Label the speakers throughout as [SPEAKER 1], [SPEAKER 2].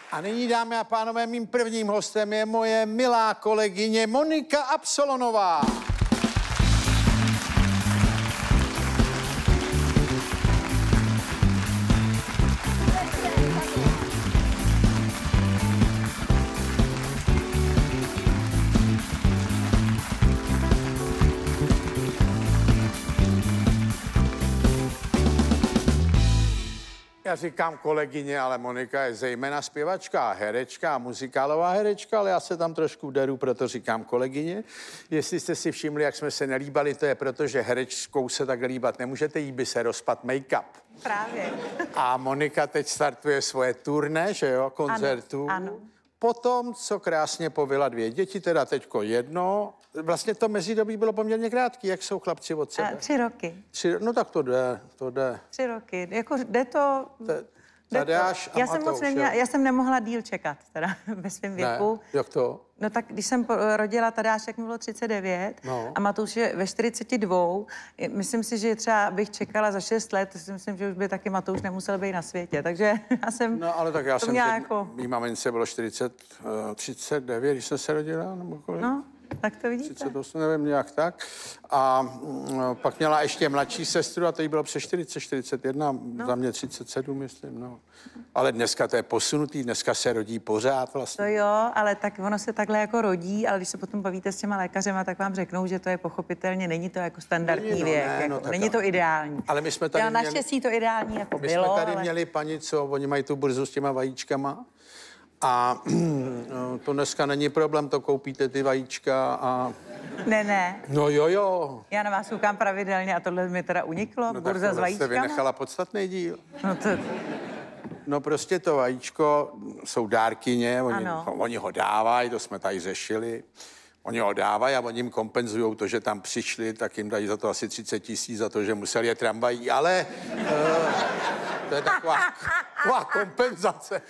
[SPEAKER 1] A nyní, dámy a pánové, mým prvním hostem je moje milá kolegyně Monika Absolonová. Já říkám kolegyně, ale Monika je zejména zpěvačka, herečka, muzikálová herečka, ale já se tam trošku deru, proto říkám kolegyně. Jestli jste si všimli, jak jsme se nelíbali, to je proto, že herečkou se tak líbat nemůžete, jí by se rozpad make-up.
[SPEAKER 2] Právě.
[SPEAKER 1] A Monika teď startuje svoje turné, že jo, koncertů.
[SPEAKER 2] Ano.
[SPEAKER 1] Potom, co krásně povyla 2 děti, teda teďko 1. Vlastně to mezidobí bylo poměrně krátký. Jak jsou chlapci od sebe?
[SPEAKER 2] 3 roky.
[SPEAKER 1] 3, no tak to jde.
[SPEAKER 2] 3 roky. Jako jde to...
[SPEAKER 1] Tadeáš a Matouš,
[SPEAKER 2] já jsem nemohla díl čekat, teda ve svém věku.
[SPEAKER 1] Ne, jak to?
[SPEAKER 2] No tak když jsem rodila Tadeáše, jak mi bylo 39
[SPEAKER 1] no.
[SPEAKER 2] A Matouš je ve 42, myslím si, že třeba bych čekala za 6 let, si myslím, že už by taky Matouš nemusel být na světě, takže já jsem...
[SPEAKER 1] No ale tak já jsem,
[SPEAKER 2] jako...
[SPEAKER 1] mý mamince bylo 39, když jsem se rodila, nebo kolik?
[SPEAKER 2] No, tak to vidíte.
[SPEAKER 1] 38, nevím, nějak tak. A pak měla ještě mladší sestru a to jí bylo přes 40, 41, no. Za mě 37, myslím, no. Ale dneska to je posunutý, dneska se rodí pořád vlastně.
[SPEAKER 2] To jo, ale tak ono se takhle jako rodí, ale když se potom bavíte s těma lékařema, tak vám řeknou, že to je pochopitelně, není to jako standardní věk, není to ideální.
[SPEAKER 1] Ale my jsme tady
[SPEAKER 2] naštěstí to ideální jako
[SPEAKER 1] bylo. My jsme tady měli paní, co oni mají tu burzu s těma vajíčkama. A to dneska není problém, to koupíte ty vajíčka a...
[SPEAKER 2] Ne.
[SPEAKER 1] No jo.
[SPEAKER 2] Já na vás koukám pravidelně a tohle mi teda uniklo, no, burza s vajíčkama.
[SPEAKER 1] Jste vynechala podstatný díl.
[SPEAKER 2] No to...
[SPEAKER 1] No prostě to vajíčko jsou dárkyně, oni ho dávají, to jsme tady řešili. Oni ho dávají a oni jim kompenzují to, že tam přišli, tak jim dají za to asi 30 000 za to, že museli jet tramvají, ale to je taková kompenzace.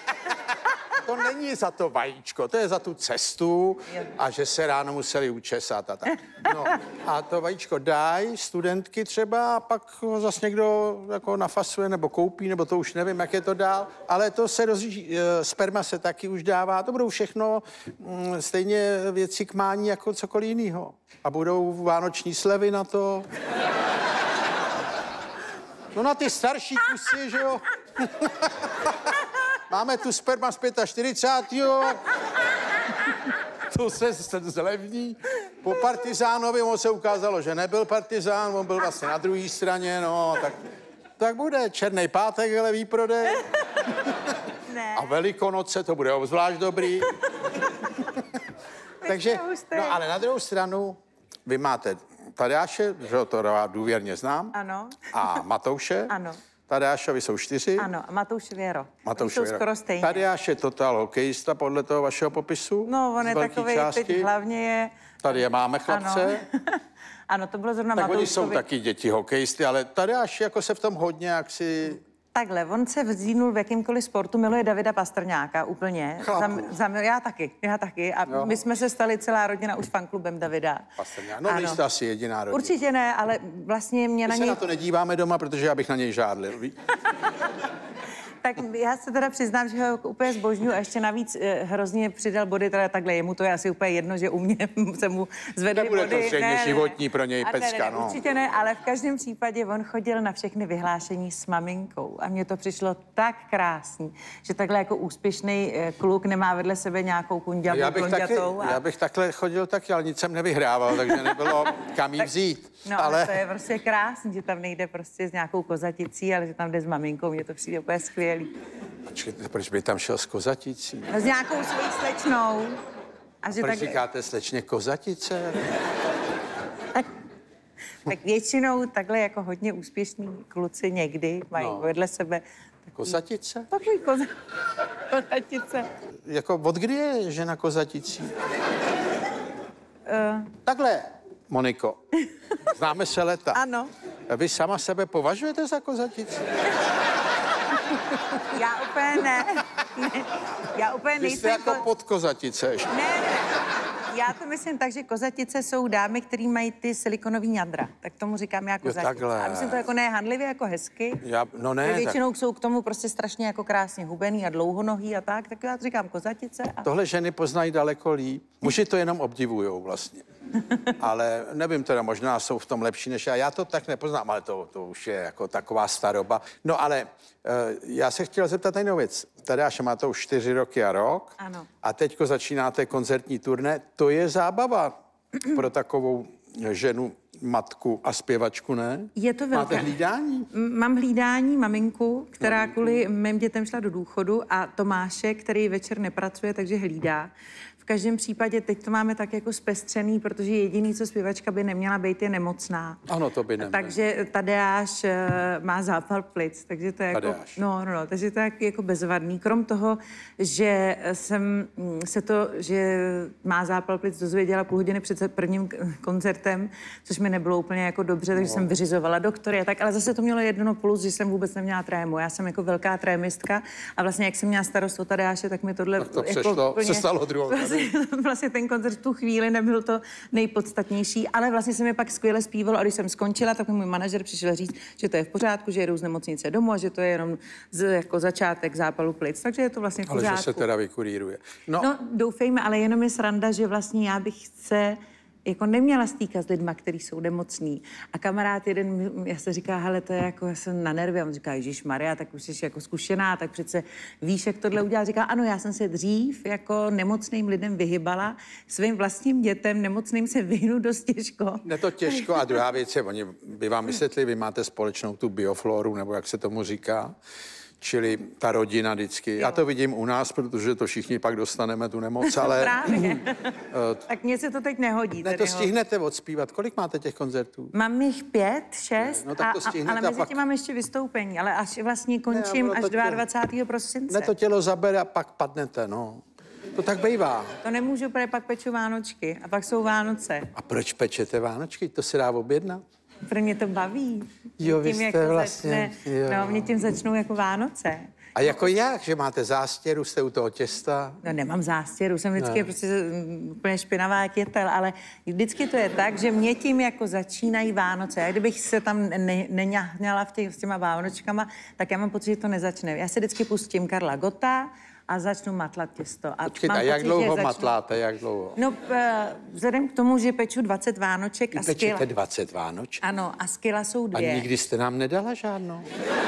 [SPEAKER 1] To není za to vajíčko, to je za tu cestu a že se ráno museli učesat a tak. No, a to vajíčko dají studentky třeba a pak ho zase někdo jako nafasuje nebo koupí, nebo to už nevím, jak je to dál, ale to se sperma se taky už dává, to budou všechno stejně věci k mání jako cokoliv jinýho. A budou vánoční slevy na to. No na ty starší kusy, že jo? Máme tu sperma z 45. To se zlevní. Po partizánovi on se ukázalo, že nebyl partizán, on byl vlastně na druhé straně, no, tak bude černý pátek, ale výprodej.
[SPEAKER 2] Ne.
[SPEAKER 1] A Velikonoce, to bude obzvlášť dobrý. Takže, no ale na druhou stranu, vy máte Tadeáše, že to důvěrně znám.
[SPEAKER 2] Ano.
[SPEAKER 1] A Matouše.
[SPEAKER 2] Ano.
[SPEAKER 1] Tadeášovi jsou 4.
[SPEAKER 2] Ano, a Matouš Věro.
[SPEAKER 1] Matouš
[SPEAKER 2] jsou skoro stejně.
[SPEAKER 1] Tadeáš je total hokejista podle toho vašeho popisu.
[SPEAKER 2] No, on je takovej, teď hlavně je...
[SPEAKER 1] Tady je máme chlapce.
[SPEAKER 2] Ano, ano, to bylo zrovna
[SPEAKER 1] Matoušovi. Tak
[SPEAKER 2] Matoušovi.
[SPEAKER 1] oni jsou taky děti hokejisty, ale Tadeáš jako se v tom hodně jaksi...
[SPEAKER 2] Takhle, on se vzínul v jakýmkoliv sportu, miluje Davida Pastrňáka úplně. Já taky. A jo. My jsme se stali celá rodina už fanklubem Davida.
[SPEAKER 1] Pastrňák. No, nejste asi jediná rodina.
[SPEAKER 2] Určitě ne, ale vlastně mě na něj...
[SPEAKER 1] My se na to nedíváme doma, protože já bych na něj žádlil, víš?
[SPEAKER 2] Tak já se teda přiznám, že ho úplně zbožňuji a ještě navíc hrozně přidal body, teda takhle, jemu to je asi úplně jedno, že u mě se mu zvedly body.
[SPEAKER 1] Nebude to stejně životní pro něj pecka, no.
[SPEAKER 2] Určitě ne, ale v každém případě on chodil na všechny vyhlášení s maminkou a mně to přišlo tak krásný, že takhle jako úspěšný kluk nemá vedle sebe nějakou kunďavu, blonďatou.
[SPEAKER 1] Já bych takhle chodil taky, ale nic jsem nevyhrával, takže nebylo kam jí vzít.
[SPEAKER 2] No, ale to je prostě krásný, že tam nejde prostě s nějakou kozaticí, ale že tam jde s maminkou, mně to přijde úplně skvělý.
[SPEAKER 1] Počkejte, proč by tam šel s kozaticí?
[SPEAKER 2] No, s nějakou svojí slečnou. A že
[SPEAKER 1] proč říkáte slečně kozatice?
[SPEAKER 2] Tak většinou takhle jako hodně úspěšní kluci někdy mají vedle sebe...
[SPEAKER 1] Kozatice?
[SPEAKER 2] Takový kozatice.
[SPEAKER 1] Jako od kdy je žena kozaticí? Takhle, Moniko, známe se leta.
[SPEAKER 2] Ano.
[SPEAKER 1] Vy sama sebe považujete za kozatici?
[SPEAKER 2] Já úplně ne. Já úplně
[SPEAKER 1] nejsem... Vy jste jako podkozatice ještě.
[SPEAKER 2] Ne. Já to myslím tak, že kozatice jsou dámy, které mají ty silikonový ňadra. Tak tomu říkám já kozatice. A myslím to jako ne handlivě, jako hezky.
[SPEAKER 1] No ne.
[SPEAKER 2] Většinou jsou k tomu prostě strašně jako krásně hubený a dlouhonohý a tak já to říkám kozatice. A...
[SPEAKER 1] Tohle ženy poznají daleko líp. Muži to jenom obdivujou vlastně. Ale nevím teda, možná jsou v tom lepší než já. Já to tak nepoznám, ale to už je jako taková staroba. No ale já se chtěl zeptat na jinou věc. Tadeáš, má to už 4 roky a rok.
[SPEAKER 2] Ano.
[SPEAKER 1] A teďko začínáte koncertní turné. To je zábava pro takovou ženu, matku a zpěvačku, ne?
[SPEAKER 2] Je to velké.
[SPEAKER 1] Máte hlídání?
[SPEAKER 2] Mám hlídání maminku, která kvůli mým dětem šla do důchodu a Tomáše, který večer nepracuje, takže hlídá. V každém případě teď to máme tak jako zpestřený, protože jediný, co zpěvačka by neměla být, je nemocná.
[SPEAKER 1] Ano, to by neměla.
[SPEAKER 2] Takže Tadeáš má zápal plic, takže to je jako, takže to je jako bezvadný. Krom toho, že jsem že má zápal plic dozvěděla půl hodiny před prvním koncertem, což mi nebylo úplně jako dobře, takže jsem vyřizovala doktory a tak, ale zase to mělo jedno plus, že jsem vůbec neměla trému. Já jsem jako velká trémistka a vlastně jak jsem měla starost o Tadeáše, tak mi tohle
[SPEAKER 1] tak to
[SPEAKER 2] jako
[SPEAKER 1] se stalo druhou.
[SPEAKER 2] Vlastně ten koncert v tu chvíli nebyl to nejpodstatnější, ale vlastně se mi pak skvěle zpívalo a když jsem skončila, tak můj manažer přišel říct, že to je v pořádku, že jedu z nemocnice domů a že to je jenom jako začátek zápalu plic, takže je to vlastně v pořádku.
[SPEAKER 1] Ale že se teda vykuríruje.
[SPEAKER 2] No, doufejme, ale jenom je sranda, že vlastně já bych se jako neměla stýkat s lidma, kteří jsou nemocní. A kamarád jeden, já se říká, hele, to je jako, já jsem na nervy. A on říká, Ježišmarja, tak už jsi jako zkušená, tak přece víš, jak tohle udělat. Říká, ano, já jsem se dřív jako nemocným lidem vyhybala, svým vlastním dětem nemocným se vyhnu dost těžko.
[SPEAKER 1] Ne to těžko a druhá věc je, oni by vám vysvětlili, vy máte společnou tu biofloru, nebo jak se tomu říká. Čili ta rodina vždycky. Já to vidím u nás, protože to všichni pak dostaneme tu nemoc, ale...
[SPEAKER 2] Právě. Tak mně se to teď nehodí.
[SPEAKER 1] Ne, to stihnete odspívat. Kolik máte těch koncertů?
[SPEAKER 2] Mám jich 5, 6,
[SPEAKER 1] no, tak to stihnete,
[SPEAKER 2] ale mezi tím mám ještě vystoupení, ale až vlastně končím až 22. prosince.
[SPEAKER 1] Ne, to tělo zabere a pak padnete, no. To tak bývá.
[SPEAKER 2] To nemůžu, protože pak peču Vánočky a pak jsou Vánoce.
[SPEAKER 1] A proč pečete Vánočky? To se dá objednat?
[SPEAKER 2] Pro mě to baví.
[SPEAKER 1] Jo, vy jste vlastně...
[SPEAKER 2] No, mě tím začnou jako Vánoce.
[SPEAKER 1] A jako jak? Že máte zástěru, jste u toho těsta?
[SPEAKER 2] No nemám zástěru, jsem vždycky prostě úplně špinavá jak jetel, ale vždycky to je tak, že mě tím jako začínají Vánoce. A kdybych se tam neňahňala s těma Vánočkama, tak já mám pocit, že to nezačne. Já se vždycky pustím Karla Gotta a začnu matlat těsto.
[SPEAKER 1] Počkejte, a jak dlouho matláte, jak dlouho?
[SPEAKER 2] No, vzhledem k tomu, že peču 20 Vánoček a skila...
[SPEAKER 1] Pečete 20 Vánoček?
[SPEAKER 2] Ano, a skila jsou 2.
[SPEAKER 1] A nikdy jste nám nedala žádnou?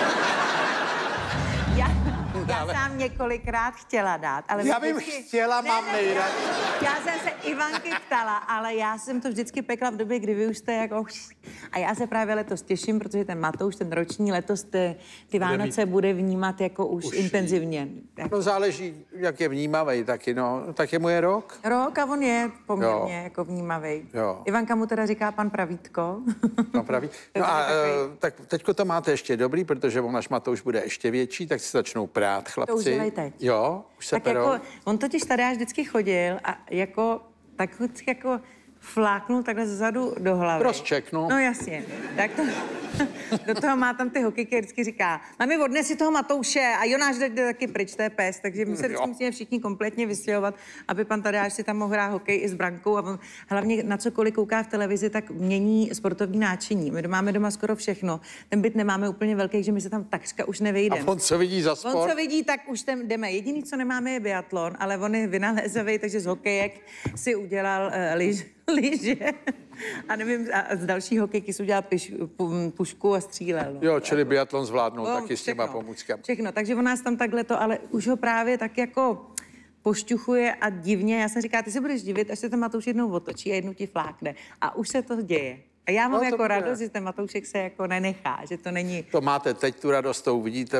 [SPEAKER 2] Já jsem několikrát chtěla dát, ale...
[SPEAKER 1] Já bych chtěla, mám nejradši.
[SPEAKER 2] Já jsem se Ivanky ptala, ale já jsem to vždycky pekla v době, kdy vy už jste jako... A já se právě letos těším, protože ten Matouš, ten roční letos ty Vánoce bude vnímat jako už intenzivně.
[SPEAKER 1] No záleží, jak je vnímavej taky, no. Tak je mu je rok?
[SPEAKER 2] Rok a on je poměrně jako vnímavej.
[SPEAKER 1] Jo.
[SPEAKER 2] Ivanka mu teda říká pan Pravítko.
[SPEAKER 1] Pan Pravítko. No a tak teďko to máte ještě dobrý, protože on až Matouš bude ještě větší, tak se začnou prát chlapci.
[SPEAKER 2] To už dělají teď.
[SPEAKER 1] Jo, už se
[SPEAKER 2] tak
[SPEAKER 1] perou.
[SPEAKER 2] Jako, on totiž tady až vždycky chodil a jako tak jako fláknul takhle zezadu do hlavy.
[SPEAKER 1] Rozčeknu.
[SPEAKER 2] No jasně. Tak to, do toho má tam ty hokejky, vždycky říká, mami, odnes si toho Matouše a Jonáš jde taky pryč, to je pes, takže my se vždycky musíme všichni kompletně vystěhovat, aby pan Tadeáš si tam mohl hrát hokej i s brankou a on, hlavně na cokoliv kouká v televizi, tak mění sportovní náčiní. My máme doma skoro všechno. Ten byt nemáme úplně velký, že my se tam takřka už nevejdeme.
[SPEAKER 1] A on co vidí za sport?
[SPEAKER 2] On co vidí, tak už tam jdeme. Jediný, co nemáme, je biatlon, ale on je vynalézavý, takže z hokejek si udělal lyže. A nevím, a z další hokejky si udělal pušku a střílel. No.
[SPEAKER 1] Jo, čili biatlon zvládnou taky s těma pomůckami.
[SPEAKER 2] Všechno, takže on nás tam takhle to, ale už ho právě tak jako pošťuchuje a divně. Já jsem říká, ty se budeš divit, až se ten Matouš jednou otočí a jednou ti flákne. A už se to děje. A já mám jako radost, že ten Matoušek se jako nenechá, že to není...
[SPEAKER 1] To máte teď tu radost, to uvidíte,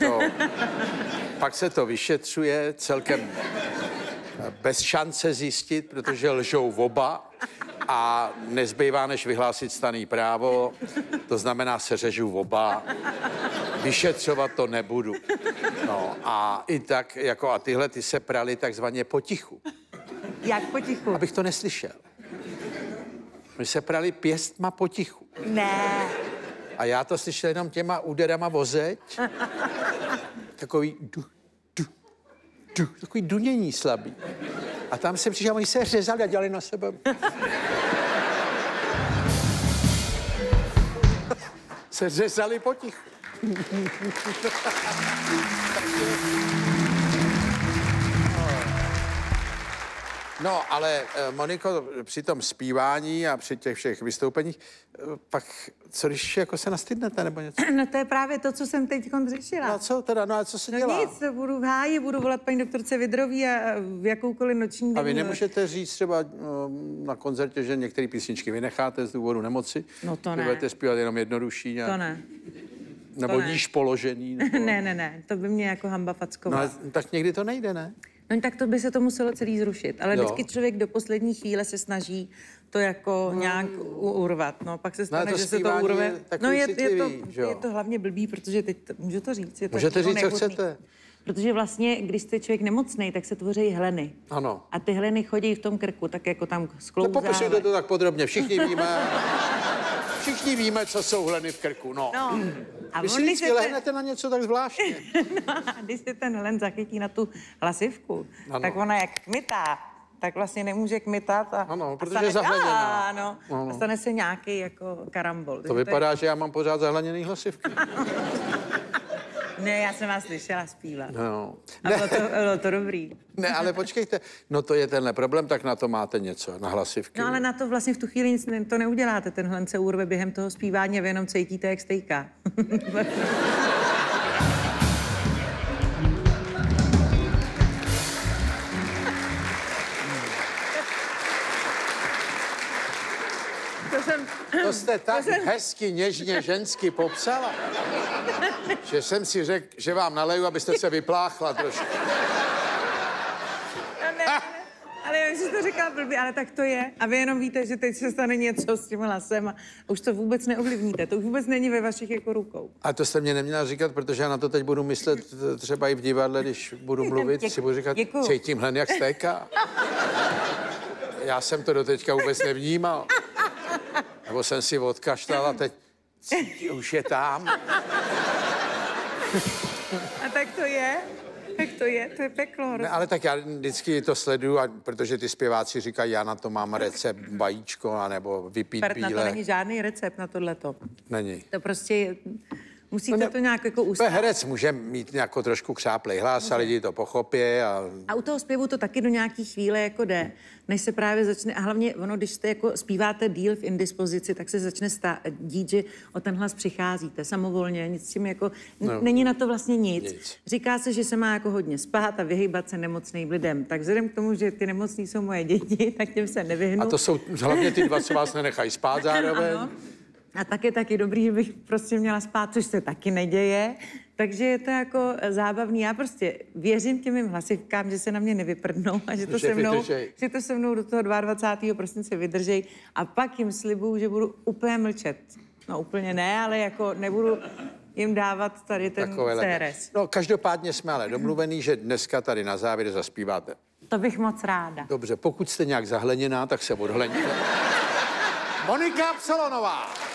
[SPEAKER 1] pak se to vyšetřuje celkem bez šance zjistit, protože lžou oba a nezbývá, než vyhlásit stanný právo, to znamená, se řežu oba, vyšetřovat to nebudu. No a i tak, jako a tyhle, ty se prali takzvaně potichu.
[SPEAKER 2] Jak potichu?
[SPEAKER 1] Abych to neslyšel. My se prali pěstma potichu.
[SPEAKER 2] Ne.
[SPEAKER 1] A já to slyšel jenom těma úderama o zeď. Takový takový dunění slabý. A tam jsem přišel, oni se řezali a dělali na sebe. Se řezali potichu. No, ale Moniko, při tom zpívání a při těch všech vystoupeních, pak co když jako se nastydnete nebo něco?
[SPEAKER 2] No to je právě to, co jsem teď řešila.
[SPEAKER 1] No co teda, no a co se dělá?
[SPEAKER 2] No nic, budu v háji, budu volat paní doktorce Vidrový a v jakoukoliv noční
[SPEAKER 1] A vy nemůžete říct třeba na koncertě, že některé písničky vynecháte z důvodu nemoci?
[SPEAKER 2] No to
[SPEAKER 1] ne. Budete zpívat jenom jednodušší?
[SPEAKER 2] To ne.
[SPEAKER 1] Nebo níž položený? Nebo...
[SPEAKER 2] ne, to by mě jako hamba fackovala.
[SPEAKER 1] No, tak někdy to nejde, ne?
[SPEAKER 2] No tak to by se to muselo celý zrušit, ale vždycky člověk do poslední chvíle se snaží to jako nějak urvat, no pak se stane, že se to urve. No je to hlavně blbý, protože teď, můžu to říct, je to
[SPEAKER 1] můžete říct,
[SPEAKER 2] nevhodný.
[SPEAKER 1] co chcete.
[SPEAKER 2] Protože vlastně, když jste člověk nemocnej, tak se tvoří hleny.
[SPEAKER 1] Ano.
[SPEAKER 2] A ty hleny chodí v tom krku, tak jako tam sklouzávají.
[SPEAKER 1] No popisujte to tak podrobně, všichni víme, co jsou hleny v krku, no.
[SPEAKER 2] A
[SPEAKER 1] vy si vždycky lehnete na něco tak zvláštně.
[SPEAKER 2] No a když se ten hlen zachytí na tu hlasivku, tak ona jak kmitá, tak vlastně nemůže kmitat a,
[SPEAKER 1] ano, protože je zahleněná.
[SPEAKER 2] Ano, a stane se nějaký jako karambol.
[SPEAKER 1] To vypadá, že já mám pořád zahleněný hlasivky.
[SPEAKER 2] Ne, já jsem vás slyšela zpívat.
[SPEAKER 1] No.
[SPEAKER 2] A bylo to dobrý.
[SPEAKER 1] Ne, ale počkejte, no to je tenhle problém, tak na to máte něco, na hlasivky.
[SPEAKER 2] No ale na to vlastně v tu chvíli nic to neuděláte, ten hlen se urve během toho zpívání a vy jenom cítíte, jak stejká.
[SPEAKER 1] To jste tak hezky, něžně, žensky popsala, že jsem si řekl, že vám naleju, abyste se vypláchla trošku.
[SPEAKER 2] Ne, ale já jsem to říkala blbě, ale tak to je. A vy jenom víte, že teď se stane něco s tím hlasem a už to vůbec neovlivníte. To už vůbec není ve vašich jako rukou.
[SPEAKER 1] A to jste mě neměla říkat, protože já na to teď budu myslet třeba i v divadle, když budu mluvit, si budu říkat, cítím hlen, jak stéká. Já jsem to doteďka vůbec nevnímal. Nebo jsem si odkašlal a teď už je tam.
[SPEAKER 2] A tak to je peklo.
[SPEAKER 1] Ne, ale tak já vždycky to sleduju, protože ty zpěváci říkají, já na to mám recept, vajíčko, anebo vypít bílé.
[SPEAKER 2] Na to není žádný recept na tohleto.
[SPEAKER 1] Není.
[SPEAKER 2] To prostě musíte to nějak jako ustát.
[SPEAKER 1] Herec může mít jako trošku křáplej hlas a lidi to pochopí.
[SPEAKER 2] A u toho zpěvu to taky do nějaký chvíle jako jde, než se právě začne, a hlavně ono, když jste jako zpíváte díl v indispozici, tak se začne dít, že o ten hlas přicházíte samovolně, nic s tím jako, není na to vlastně nic. Říká se, že se má jako hodně spát a vyhýbat se nemocným lidem. Tak vzhledem k tomu, že ty nemocní jsou moje děti, tak těm se nevyhnu.
[SPEAKER 1] A to jsou hlavně ty dva, co vás nenechají spát zároveň.
[SPEAKER 2] Ano. A tak je taky dobrý, že bych prostě měla spát, což se taky neděje. Takže je to jako zábavný. Já prostě věřím těm mým hlasivkám, že se na mě nevyprdnou a že to se mnou do toho 22. prosince vydržej. A pak jim slibuju, že budu úplně mlčet. No úplně ne, ale jako nebudu jim dávat tady ten CRS.
[SPEAKER 1] No každopádně jsme ale domluvený, že dneska tady na závěr zaspíváte.
[SPEAKER 2] To bych moc ráda.
[SPEAKER 1] Dobře, pokud jste nějak zahleněná, tak se odhleníte. Monika Absolonová.